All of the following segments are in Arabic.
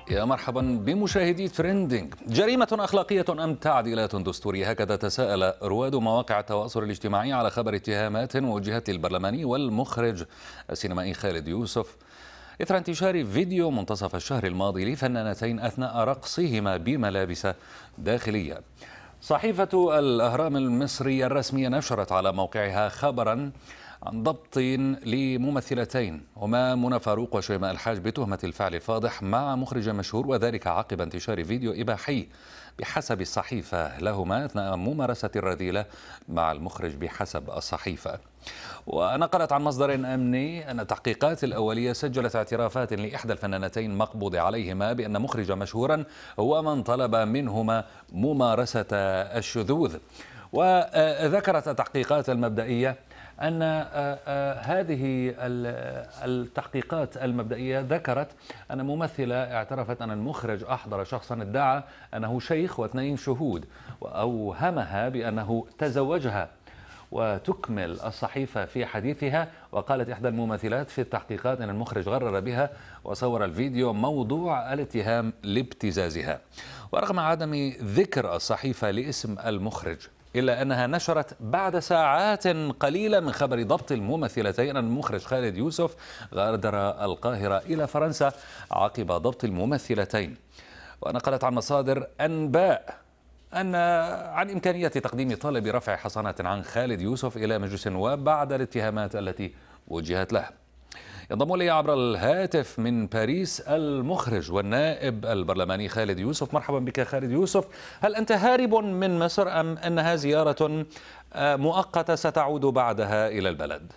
يا مرحبا بمشاهدي تريندينج. جريمة أخلاقية أم تعديلات دستورية؟ هكذا تساءل رواد مواقع التواصل الاجتماعي على خبر اتهامات وجهت للبرلماني والمخرج السينمائي خالد يوسف إثر انتشار فيديو منتصف الشهر الماضي لفنانتين أثناء رقصهما بملابس داخلية. صحيفة الأهرام المصرية الرسمية نشرت على موقعها خبرا عن ضبط لممثلتين هما منى فاروق وشيماء الحاج بتهمة الفعل الفاضح مع مخرج مشهور، وذلك عقب انتشار فيديو إباحي بحسب الصحيفة لهما أثناء ممارسة الرذيلة مع المخرج بحسب الصحيفة. ونقلت عن مصدر أمني أن التحقيقات الأولية سجلت اعترافات لإحدى الفنانتين مقبوض عليهما بأن مخرجا مشهورا هو من طلب منهما ممارسة الشذوذ. وذكرت التحقيقات المبدئية أن هذه التحقيقات المبدئية ذكرت أن ممثلة اعترفت أن المخرج أحضر شخصا ادعى أنه شيخ واثنين شهود وأوهمها بأنه تزوجها. وتكمل الصحيفة في حديثها وقالت إحدى الممثلات في التحقيقات أن المخرج غرر بها وصور الفيديو موضوع الاتهام لابتزازها. ورغم عدم ذكر الصحيفة لاسم المخرج إلا أنها نشرت بعد ساعات قليلة من خبر ضبط الممثلتين أن المخرج خالد يوسف غادر القاهرة إلى فرنسا عقب ضبط الممثلتين. ونقلت عن مصادر أنباء عن إمكانية تقديم طلب رفع حصانات عن خالد يوسف إلى مجلس النواب بعد الاتهامات التي وجهت له. ينضم لي عبر الهاتف من باريس المخرج والنائب البرلماني خالد يوسف. مرحبا بك خالد يوسف. هل أنت هارب من مصر أم أنها زيارة مؤقتة ستعود بعدها إلى البلد؟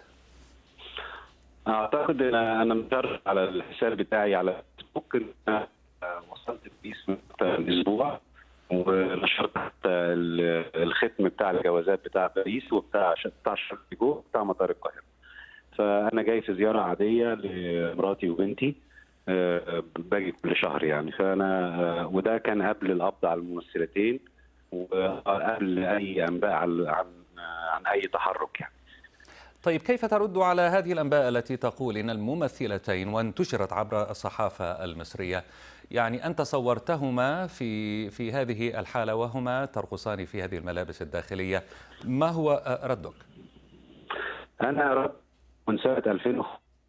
أعتقد أن أنا متابع على الحساب بتاعي على فيسبوك. وصلت باريس من أسبوع ونشرت الختم بتاع الجوازات بتاع باريس وبتاع شارليغو بتاع مطار القاهرة. فأنا جاي في زيارة عادية لمراتي وبنتي، باجي كل شهر يعني. فأنا وده كان قبل القبض على الممثلتين وقبل أي أنباء عن أي تحرك يعني. طيب، كيف ترد على هذه الأنباء التي تقول إن الممثلتين وانتشرت عبر الصحافة المصرية يعني أنت صورتهما في هذه الحالة وهما ترقصان في هذه الملابس الداخلية؟ ما هو ردك؟ أنا رد من سنة 2000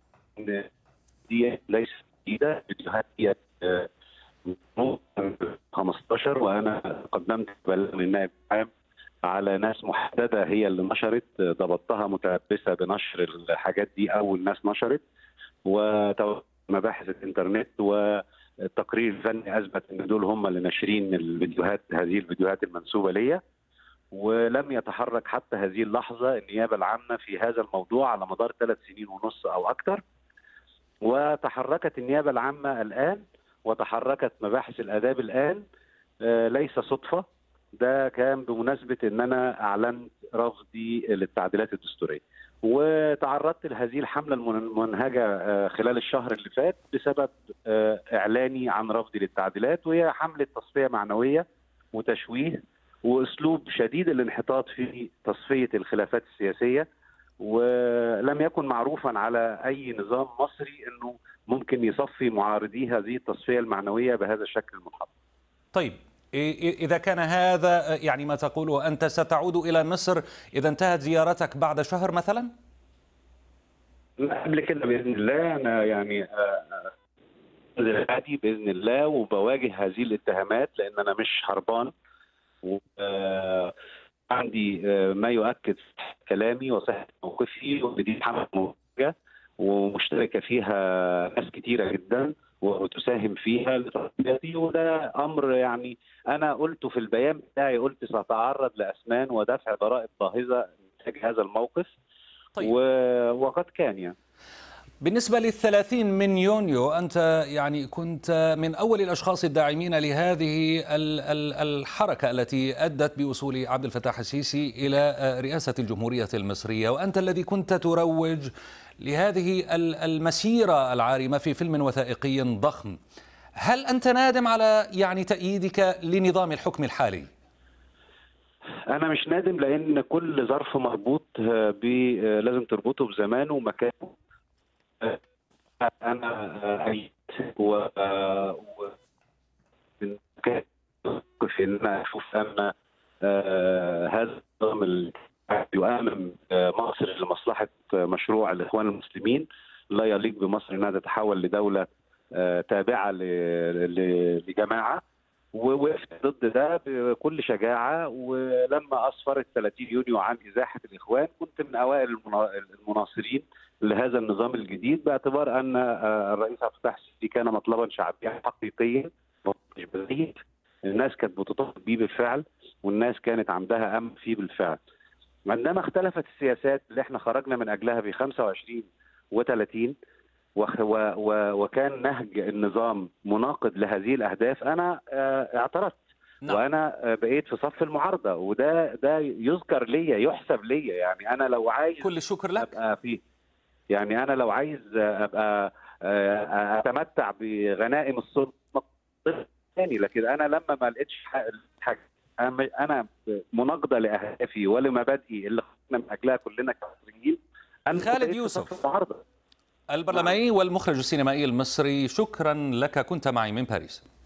دي ليست جديدة، فيديوهات هي 15 وأنا قدمت بلاغ للنائب العام على ناس محددة هي اللي نشرت، ضبطتها متلبسة بنشر الحاجات دي، أول ناس نشرت، ومباحث الإنترنت والتقرير الفني أثبت أن دول هم اللي ناشرين الفيديوهات، هذه الفيديوهات المنسوبة ليا. ولم يتحرك حتى هذه اللحظة النيابة العامة في هذا الموضوع على مدار 3 سنين ونص أو أكثر. وتحركت النيابة العامة الآن وتحركت مباحث الآداب الآن، ليس صدفة، ده كان بمناسبة أن أنا أعلنت رفضي للتعديلات الدستورية، وتعرضت لهذه الحملة المنهجة خلال الشهر اللي فات بسبب إعلاني عن رفضي للتعديلات، وهي حملة تصفية معنوية وتشويه وأسلوب شديد الانحطاط في تصفية الخلافات السياسية. ولم يكن معروفا على أي نظام مصري أنه ممكن يصفي معارضي هذه التصفية المعنوية بهذا الشكل المنحط. طيب، إذا كان هذا يعني ما تقوله، أنت ستعود إلى مصر إذا انتهت زيارتك بعد شهر مثلا؟ قبل كده بإذن الله. أنا يعني عادي بإذن الله وبواجه هذه الاتهامات لأن أنا مش هربان، عندي ما يؤكد كلامي وصحة موقفي، ودي حملة موجهة ومشتركة فيها ناس كتيرة جدا وتساهم فيها لتطبيقي، وده أمر يعني أنا قلته في البيان بتاعي، قلت سأتعرض لأثمان ودفع ضرائب باهظة نتاج هذا الموقف. طيب. وقد كان يعني. بالنسبة لل30 من يونيو، أنت يعني كنت من أول الأشخاص الداعمين لهذه الحركة التي أدت بوصول عبد الفتاح السيسي إلى رئاسة الجمهورية المصرية، وأنت الذي كنت تروج لهذه المسيرة العارمة في فيلم وثائقي ضخم. هل أنت نادم على يعني تأييدك لنظام الحكم الحالي؟ أنا مش نادم، لأن كل ظرف مربوط لازم تربطه بزمانه ومكانه. أنا أيدت في ان اشوف ان هذا النظام يؤمن مصر لمصلحه مشروع الاخوان المسلمين، لا يليق بمصر انها تتحول لدوله تابعه لجماعه. ووقفت ضد ده بكل شجاعه، ولما اسفرت 30 يونيو عن ازاحه الاخوان كنت من اوائل المناصرين لهذا النظام الجديد، باعتبار ان الرئيس عبد الفتاح السيسي كان مطلبا شعبيا حقيقيا مش بعيد. الناس كانت بتطالب بيه بالفعل، والناس كانت عندها امل فيه بالفعل. عندما اختلفت السياسات اللي احنا خرجنا من اجلها ب 25 و30 وكان نهج النظام مناقض لهذه الاهداف، انا اعترضت. نعم. وانا بقيت في صف المعارضه، وده يذكر ليا، يحسب ليا. يعني انا لو عايز كل الشكر لك. ابقى فيه، يعني انا لو عايز ابقى اتمتع بغنائم السلطه ثاني، لكن انا لما ما لقيتش حاجه انا مناقضه لاهدافي ولمبادئي اللي خرجنا من اجلها كلنا كمصريين. خالد يوسف البرلماني والمخرج السينمائي المصري، شكرا لك، كنت معي من باريس.